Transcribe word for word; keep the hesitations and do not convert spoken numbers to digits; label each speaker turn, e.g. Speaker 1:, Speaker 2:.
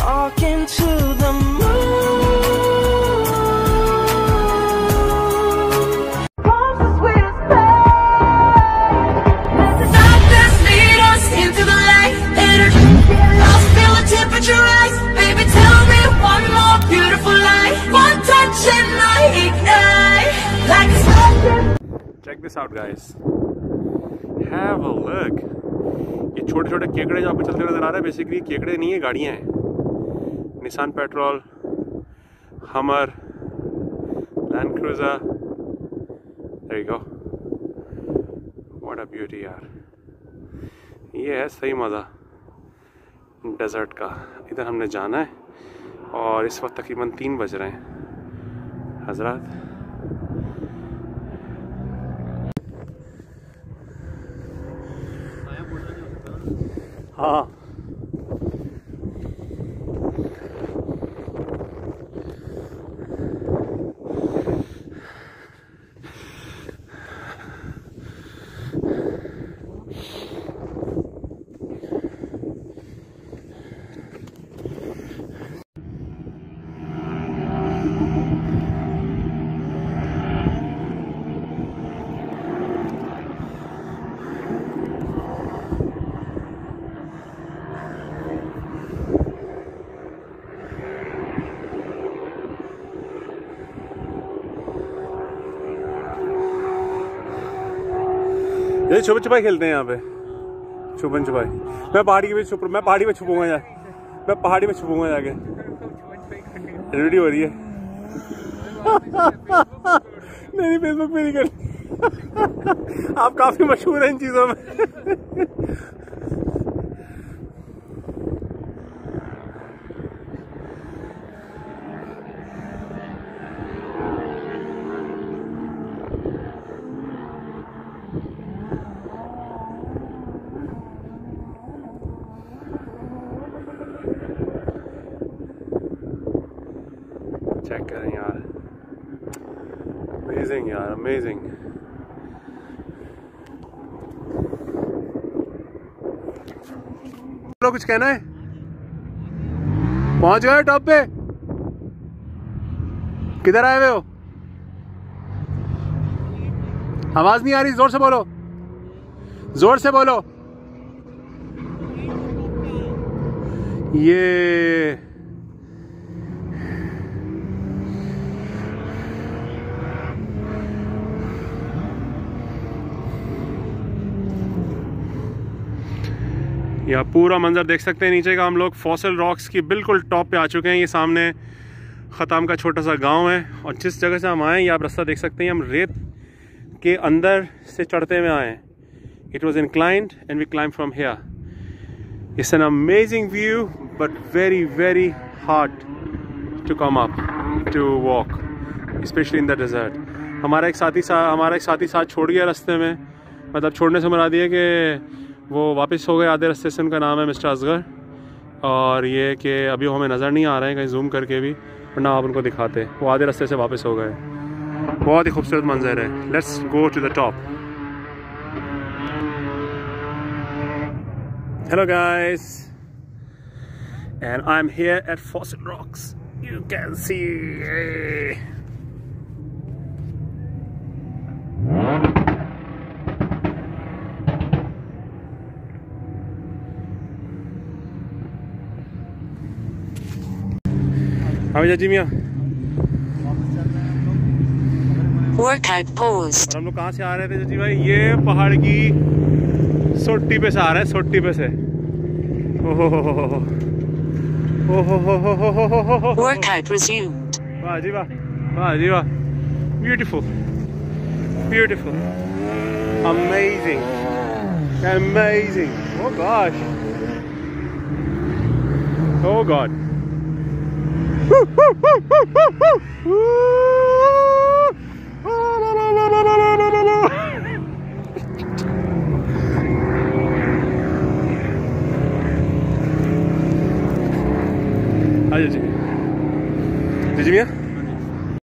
Speaker 1: talking to the moon. Love's the sweetest pain. Let the darkness lead us into the light. Let it lost, feel the temperature rise. Baby, tell me one more beautiful life. One touch and I ignite like a spark.
Speaker 2: Check this out, guys. Have a look. ये छोटे छोटे केकड़े जो आपको चलते नजर आ रहे हैं, बेसिकली केकड़े नहीं है, गाड़ियाँ हैं. Nissan petrol, Hummer, Land Cruiser. There you go. What a beauty यार. ये है सही मज़ा डेजर्ट का. इधर हमने जाना है और इस वक्त तकरीबन तीन बज रहे हैं. हजरत हाँ ये छुपन छुपाई खेलते हैं यहाँ पे. छुपन छुपाई. मैं पहाड़ी के बीच छुप मैं पहाड़ी में छुपूंगा जा मैं पहाड़ी में छुपूंगा जाके. वीडियो हो रही है. नहीं फेसबुक पे नहीं कर. आप काफी मशहूर हैं इन चीजों में. चेक करें यार. अमेजिंग यार, अमेजिंग. लोग कुछ कहना है? पहुंच गए टॉप पे? किधर आए हुए हो? आवाज नहीं आ रही, जोर से बोलो. जोर से बोलो. ये यहाँ पूरा मंजर देख सकते हैं नीचे का. हम लोग फॉसिल रॉक्स की बिल्कुल टॉप पे आ चुके हैं. ये सामने ख़ताम का छोटा सा गांव है और जिस जगह से हम आए ये आप रास्ता देख सकते हैं. हम रेत के अंदर से चढ़ते हुए आए. It was inclined and we climb from here. It's an amazing view but very very hard to come up to walk, specially in the desert. हमारा एक साथी सा हमारा एक साथी साथ छोड़ गया रास्ते में. मतलब छोड़ने से मरा दिया कि वो वापस हो गए आधे रास्ते से. उनका नाम है मिस्टर असगर. और ये कि अभी वो हमें नज़र नहीं आ रहे हैं कहीं जूम करके भी, वरना आप उनको दिखाते. वो आधे रास्ते से वापस हो गए. बहुत ही खूबसूरत मंजर है. Let's go to the top. Hello guys, and I am here at Fossil Rocks. You can see. हाँ जी मियाँ.
Speaker 3: Workout pause.
Speaker 2: और हम लोग कहाँ से आ रहे थे जजी भाई? ये पहाड़ की सोटी पे से आ रहे हैं. सोटी पे से. ओहो हो हो हो हो हो हो हो हो.
Speaker 3: Workout resumed.
Speaker 2: वाह जी वाह, वाह जी वाह. Beautiful, beautiful, amazing, amazing. Oh gosh, oh god. Woo, woo, woo, woo, woo, woo.